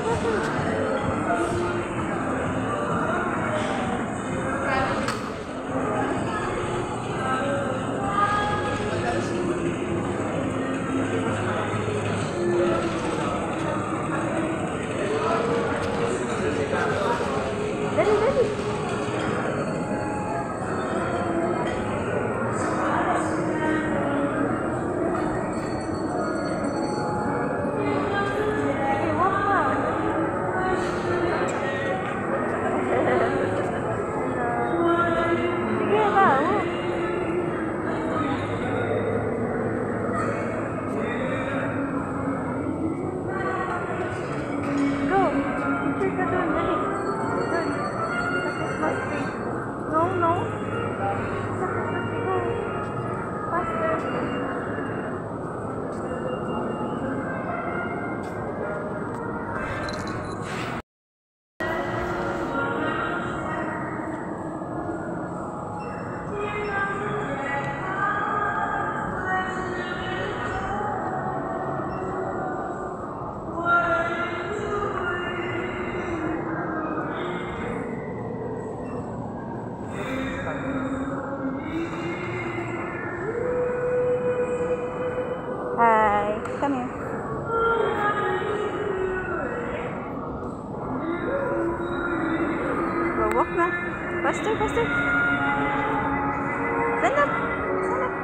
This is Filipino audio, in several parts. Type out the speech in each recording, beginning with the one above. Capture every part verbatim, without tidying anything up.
Dali, dali. Hi, come here. Go walk na. Faster, faster. Stand up. Stand up.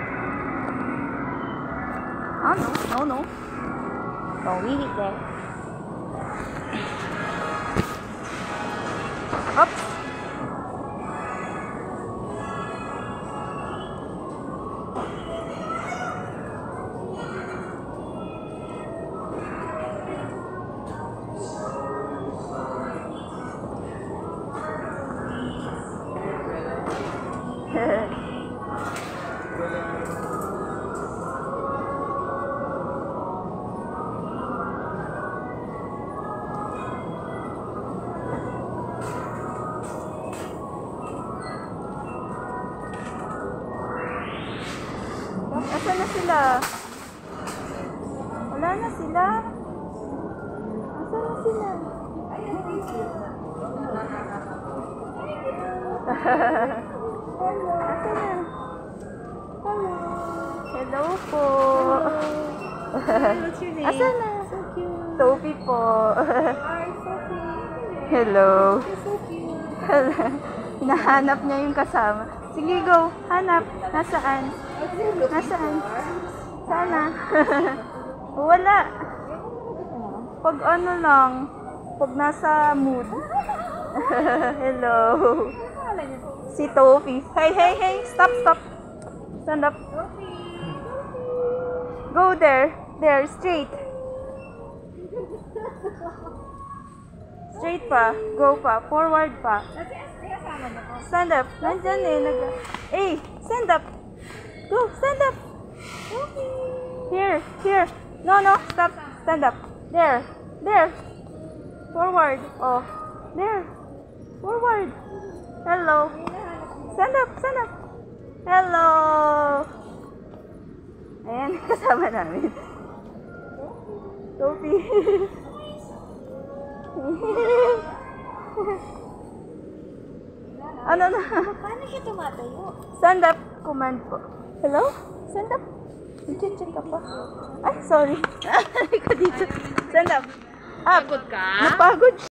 Oh no, no, no. Don't leave it there. Oops. Asan na sila? Wala na sila. Asan na sila? Hello. Asan na? Hello. Hello po. What's your name? Asan na? So cute. Sophie po. Hi, Sophie. Hello. You're so cute. Hello. Hinahanap niya yung kasama. Sige, go. Hanap. Nasaan? Nasaan? Sana. Wala. Pag ano lang. Pag nasa mood. Hello. Si Tofi. Hey, hey, hey. Stop, stop. Stand up. Go there. There, straight. Straight pa. Go pa. Forward pa. Stand up. Nandyan eh. Nag hey, stand up. Go, stand up. Here, here. No, no, stop. Stand up. There, there. Forward. Oh, there. Forward. Hello. Stand up, stand up. Hello. Ayan, kasama namin. Sophie. Ano na? Paano siya tumatayo? Stand up. Command po. Hello? Stand up. Check ka pa. Ay, sorry. Ay, ka dito. Stand up. Up. Pagod ka? Napagod